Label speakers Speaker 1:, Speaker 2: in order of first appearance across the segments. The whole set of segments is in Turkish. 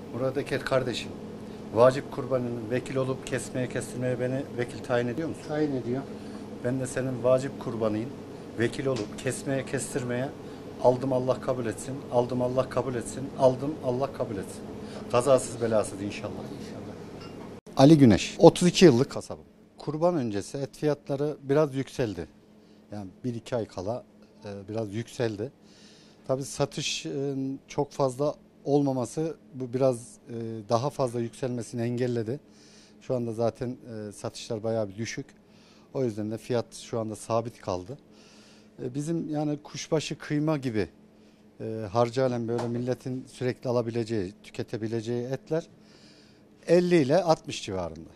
Speaker 1: Murat Eker kardeşim, vacip kurbanının vekil olup kesmeye kestirmeye beni vekil tayin ediyor musun?
Speaker 2: Tayin ediyor.
Speaker 1: Ben de senin vacip kurbanıyım. Vekil olup kesmeye kestirmeye aldım, Allah kabul etsin. Aldım, Allah kabul etsin. Aldım, Allah kabul etsin. Kazasız belasız inşallah.
Speaker 2: İnşallah.
Speaker 1: Ali Güneş, 32 yıllık kasabım. Kurban öncesi et fiyatları biraz yükseldi. Yani 1-2 ay kala biraz yükseldi. Tabii satış çok fazla olmaması bu biraz daha fazla yükselmesini engelledi. Şu anda zaten satışlar bayağı bir düşük. O yüzden de fiyat şu anda sabit kaldı. Bizim yani kuşbaşı kıyma gibi harcayla böyle milletin sürekli alabileceği, tüketebileceği etler 50 ile 60 civarında.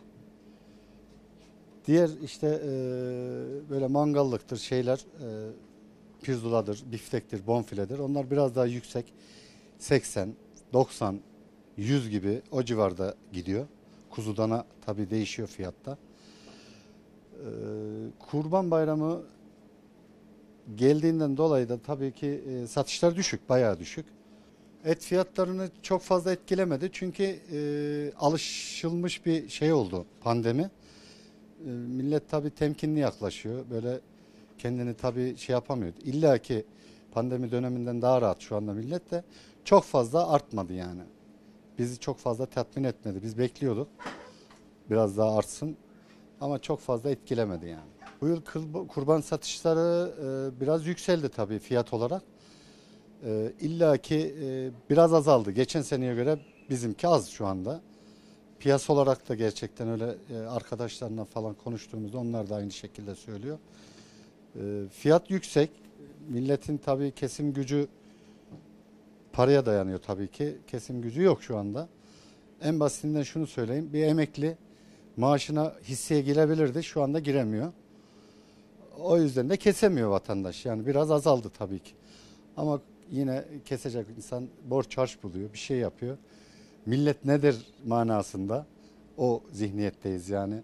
Speaker 1: Diğer işte böyle mangallıktır şeyler, pirzoladır, biftektir, bonfiledir. Onlar biraz daha yüksek. 80, 90, 100 gibi o civarda gidiyor. Kuzudana tabii değişiyor fiyatta. Kurban Bayramı geldiğinden dolayı da tabii ki satışlar düşük, bayağı düşük. Et fiyatlarını çok fazla etkilemedi çünkü alışılmış bir şey oldu pandemi. Millet tabii temkinli yaklaşıyor. Böyle kendini tabii şey yapamıyor. İlla ki pandemi döneminden daha rahat şu anda millet de çok fazla artmadı yani. Bizi çok fazla tatmin etmedi. Biz bekliyorduk biraz daha artsın ama çok fazla etkilemedi yani. Bu yıl kurban satışları biraz yükseldi tabii fiyat olarak. İlla ki biraz azaldı. Geçen seneye göre bizimki az şu anda. Piyasa olarak da gerçekten öyle arkadaşlarla falan konuştuğumuzda onlar da aynı şekilde söylüyor. Fiyat yüksek. Milletin tabii kesim gücü paraya dayanıyor tabii ki. Kesim gücü yok şu anda. En basitinden şunu söyleyeyim. Bir emekli maaşına hisseye girebilirdi. Şu anda giremiyor. O yüzden de kesemiyor vatandaş. Yani biraz azaldı tabii ki. Ama yine kesecek insan borç harç buluyor. Bir şey yapıyor. Millet nedir manasında o zihniyetteyiz yani.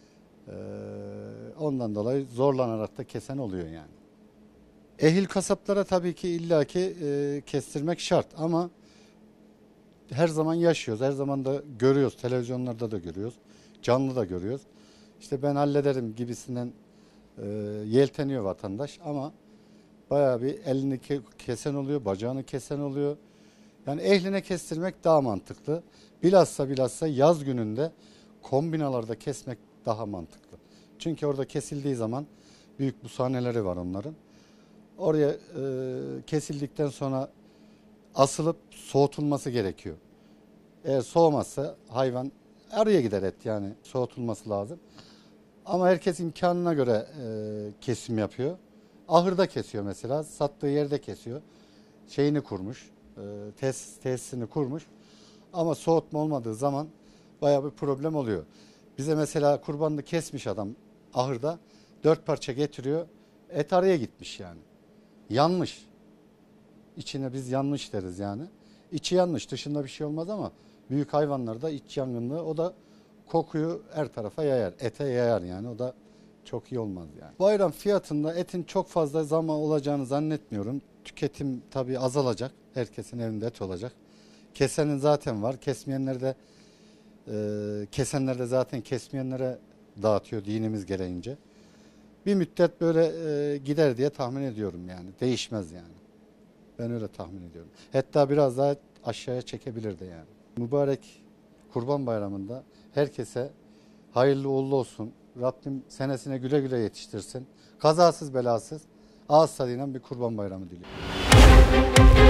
Speaker 1: Ondan dolayı zorlanarak da kesen oluyor yani. Ehil kasaplara tabii ki illaki kestirmek şart ama her zaman yaşıyoruz. Her zaman da görüyoruz. Televizyonlarda da görüyoruz. Canlı da görüyoruz. İşte ben hallederim gibisinden yelteniyor vatandaş ama bayağı bir elini kesen oluyor, bacağını kesen oluyor. Yani ehline kestirmek daha mantıklı. Bilhassa yaz gününde kombinalarda kesmek daha mantıklı. Çünkü orada kesildiği zaman büyük bushaneleri var onların. Oraya kesildikten sonra asılıp soğutulması gerekiyor. Eğer soğumazsa hayvan arıya gider et yani soğutulması lazım. Ama herkes imkanına göre kesim yapıyor. Ahırda kesiyor mesela, sattığı yerde kesiyor. Şeyini kurmuş, tesisini kurmuş. Ama soğutma olmadığı zaman bayağı bir problem oluyor. Bize mesela kurbanını kesmiş adam ahırda 4 parça getiriyor. Et arıya gitmiş yani. Yanmış. İçine biz yanmış deriz yani. İçi yanmış, dışında bir şey olmaz ama büyük hayvanlarda iç yangınlığı o da kokuyu her tarafa yayar. Ete yayar yani. O da çok iyi olmaz yani. Bayram fiyatında etin çok fazla zam olacağını zannetmiyorum. Tüketim tabii azalacak. Herkesin evinde et olacak. Kesenin zaten var. Kesmeyenler de kesenler de zaten kesmeyenlere dağıtıyor dinimiz gereğince. Bir müddet böyle gider diye tahmin ediyorum yani. Değişmez yani. Ben öyle tahmin ediyorum. Hatta biraz daha aşağıya çekebilir de yani. Mübarek Kurban Bayramı'nda herkese hayırlı uğurlu olsun. Rabbim senesine güle güle yetiştirsin. Kazasız belasız ağız tadıyla bir Kurban Bayramı diliyorum.